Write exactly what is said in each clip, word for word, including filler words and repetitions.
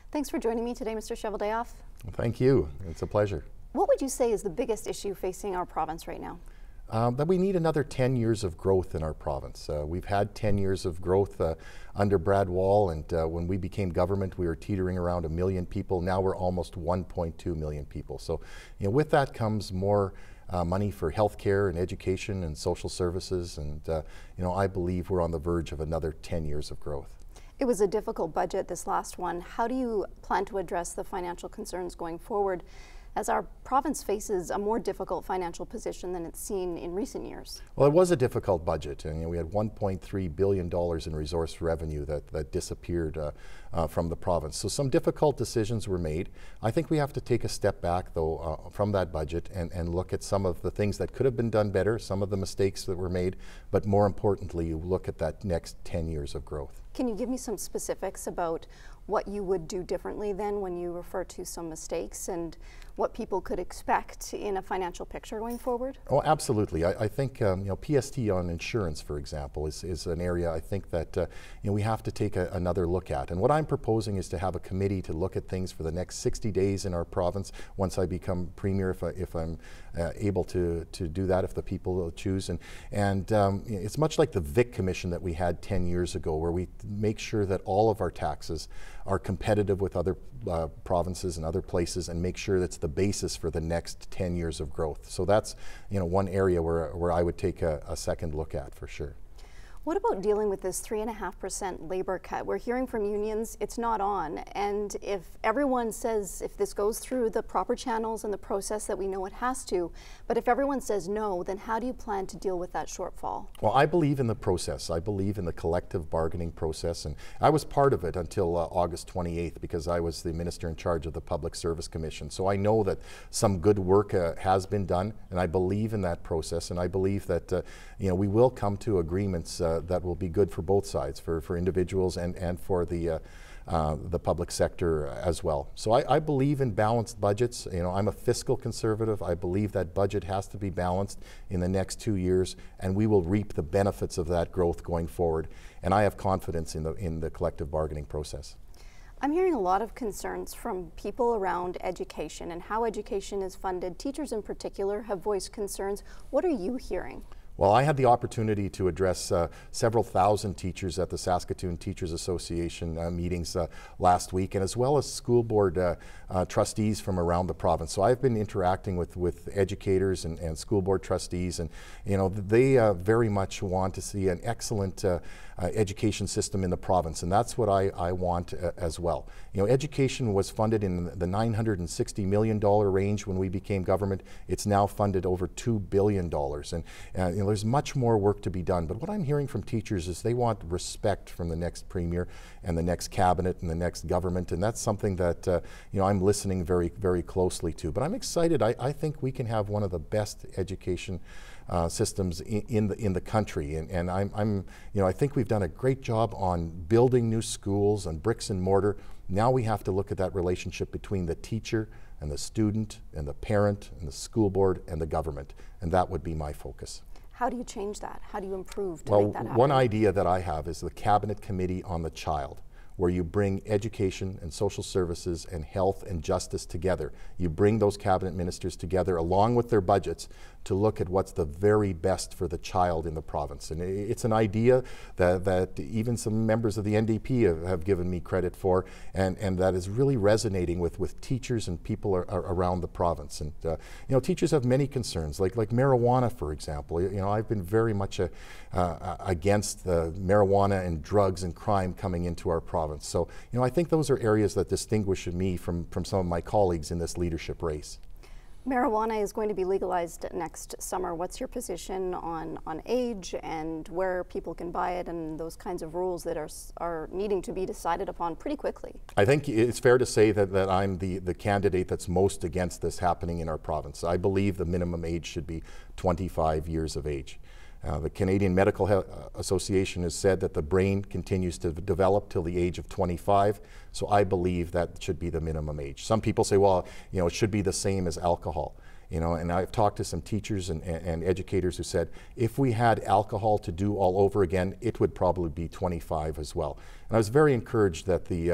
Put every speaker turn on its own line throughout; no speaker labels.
Thanks for joining me today, Mister Cheveldayoff.
Well, thank you. It's a pleasure.
What would you say is the biggest issue facing our province right now?
Um, that we need another ten years of growth in our province. Uh, we've had ten years of growth uh, under Brad Wall, and uh, when we became government, we were teetering around a million people. Now we're almost one point two million people. So, you know, with that comes more uh, money for healthcare and education and social services, and uh, you know, I believe we're on the verge of another ten years of growth.
It was a difficult budget, this last one. How do you plan to address the financial concerns going forward, as our province faces a more difficult financial position than it's seen in recent years? Well,
it was a difficult budget, and you know, we had one point three billion dollars in resource revenue that, that disappeared uh, uh, from the province. So some difficult decisions were made. I think we have to take a step back, though, uh, from that budget and, and look at some of the things that could have been done better, some of the mistakes that were made, but more importantly, you look at that next ten years of growth.
Can you give me some specifics about what you would do differently then when you refer to some mistakes, and what people could expect in a financial picture going forward?
Oh, absolutely. I, I think um, you know, P S T on insurance, for example, is, is an area I think that uh, you know, we have to take a, another look at. And what I'm proposing is to have a committee to look at things for the next sixty days in our province once I become Premier, if, I, if I'm uh, able to, to do that, if the people choose. And, and um, it's much like the Vic Commission that we had ten years ago, where we make sure that all of our taxes are competitive with other uh, provinces and other places, and make sure that's the basis for the next ten years of growth. So that's, you know, one area where, where I would take a, a second look at for sure.
What about dealing with this three and a half percent labor cut? We're hearing from unions it's not on, and if everyone says, if this goes through the proper channels and the process that we know it has to, but if everyone says no, then how do you plan to deal with that shortfall?
Well, I believe in the process. I believe in the collective bargaining process, and I was part of it until uh, August twenty-eighth, because I was the minister in charge of the Public Service Commission. So I know that some good work uh, has been done, and I believe in that process, and I believe that uh, you know, we will come to agreements uh, that will be good for both sides, for, for individuals and, and for the, uh, uh, the public sector as well. So I, I believe in balanced budgets. You know, I'm a fiscal conservative. I believe that budget has to be balanced in the next two years, and we will reap the benefits of that growth going forward. And I have confidence in the, in the collective bargaining process.
I'm hearing a lot of concerns from people around education and how education is funded. Teachers in particular have voiced concerns. What are you hearing?
Well, I had the opportunity to address uh, several thousand teachers at the Saskatchewan Teachers Association uh, meetings uh, last week, and as well as school board uh, uh, trustees from around the province. So I've been interacting with, with educators and, and school board trustees, and you know, they uh, very much want to see an excellent uh, uh, education system in the province, and that's what I, I want uh, as well. You know, education was funded in the nine hundred sixty million dollar range when we became government. It's now funded over two billion dollars, and uh, you know, there's much more work to be done. But what I'm hearing from teachers is they want respect from the next Premier and the next cabinet and the next government, and that's something that uh, you know, I'm listening very, very closely to. But I'm excited. I, I think we can have one of the best education uh, systems in, in the in the country, and, and I'm, I'm you know, I think we've done a great job on building new schools and bricks and mortar. Now we have to look at that relationship between the teacher and the student and the parent and the school board and the government, and that would be my focus.
How do you change that? How do you improve to
well,
make that happen?
One idea that I have is the Cabinet Committee on the Child, where you bring education and social services and health and justice together. You bring those cabinet ministers together along with their budgets to look at what's the very best for the child in the province. And it's an idea that, that even some members of the N D P have, have given me credit for, and, and that is really resonating with, with teachers and people are, are around the province. And uh, you know, teachers have many concerns, like, like marijuana, for example. You know, I've been very much a, uh, against the marijuana and drugs and crime coming into our province. So, you know, I think those are areas that distinguish me from, from some of my colleagues in this leadership race.
Marijuana is going to be legalized next summer. What's your position on, on age and where people can buy it, and those kinds of rules that are, are needing to be decided upon pretty quickly?
I think it's fair to say that, that I'm the, the candidate that's most against this happening in our province. I believe the minimum age should be twenty-five years of age. Uh, the Canadian Medical He- Association has said that the brain continues to develop till the age of twenty-five, so I believe that should be the minimum age. Some people say, well, you know, it should be the same as alcohol. You know, and I've talked to some teachers and, and educators who said, if we had alcohol to do all over again, it would probably be twenty-five as well. And I was very encouraged that the uh,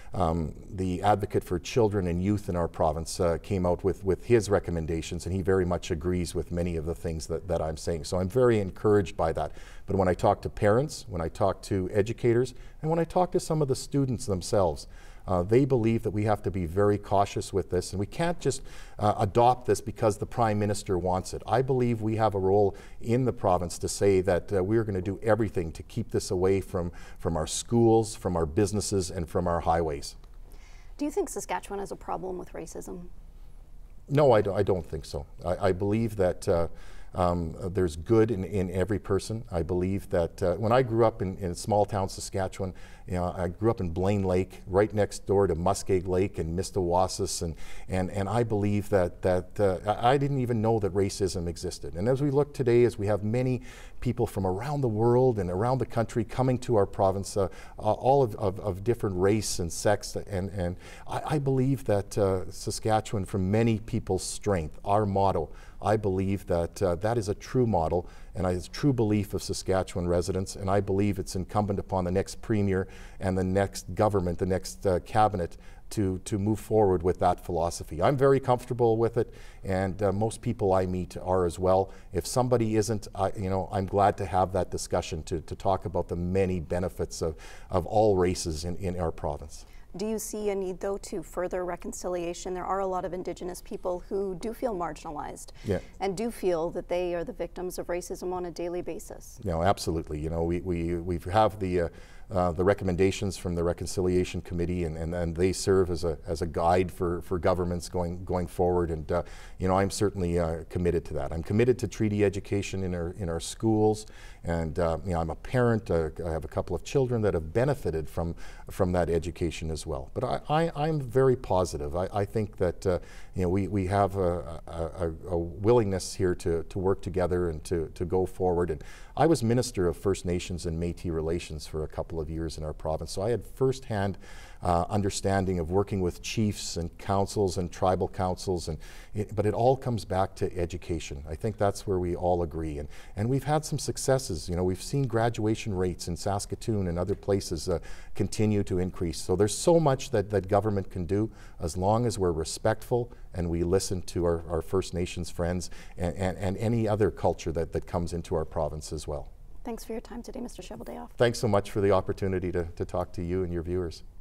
um, the advocate for children and youth in our province uh, came out with, with his recommendations, and he very much agrees with many of the things that, that I'm saying. So I'm very encouraged by that. But when I talk to parents, when I talk to educators, and when I talk to some of the students themselves, Uh, they believe that we have to be very cautious with this, and we can't just uh, adopt this because the Prime Minister wants it. I believe we have a role in the province to say that uh, we're going to do everything to keep this away from, from our schools, from our businesses, and from our highways.
Do you think Saskatchewan has a problem with racism?
No, I don't, I don't think so. I, I believe that uh, Um, there's good in, in every person. I believe that uh, when I grew up in, in small town Saskatchewan, you know, I grew up in Blaine Lake, right next door to Muskeg Lake and Mistawassus, and and and I believe that that uh, I didn't even know that racism existed. And as we look today, as we have many people from around the world and around the country coming to our province, uh, uh, all of, of, of different race and sex, and and I, I believe that uh, Saskatchewan, from many people's strength, our motto, I believe that uh, that is a true model, and it's a true belief of Saskatchewan residents, and I believe it's incumbent upon the next Premier and the next government, the next uh, cabinet, to, to move forward with that philosophy. I'm very comfortable with it, and uh, most people I meet are as well. If somebody isn't, I, you know, I'm glad to have that discussion to, to talk about the many benefits of, of all races in, in our province.
Do you see a need, though, to further reconciliation? There are a lot of Indigenous people who do feel marginalized, yeah, and do feel that they are the victims of racism on a daily basis.
No, absolutely. You know, we we we have the uh, uh, the recommendations from the Reconciliation Committee, and, and, and they serve as a as a guide for, for governments going going forward. And uh, you know, I'm certainly uh, committed to that. I'm committed to treaty education in our in our schools, and uh, you know, I'm a parent. Uh, I have a couple of children that have benefited from from that education as well. But I, I I'm very positive. I, I think that uh, you know, we we have a, a, a willingness here to to work together and to to go forward. And I was Minister of First Nations and Métis Relations for a couple of years in our province, so I had firsthand uh, understanding of working with chiefs and councils and tribal councils, and it, but it all comes back to education. I think that's where we all agree, and and we've had some successes. You know, we've seen graduation rates in Saskatoon and other places uh, continue to increase. So there's so much that that government can do as long as we're respectful and we listen to our, our First Nations friends and, and, and any other culture that, that comes into our province as well.
Thanks for your time today, Mister Cheveldayoff.
Thanks so much for the opportunity to, to talk to you and your viewers.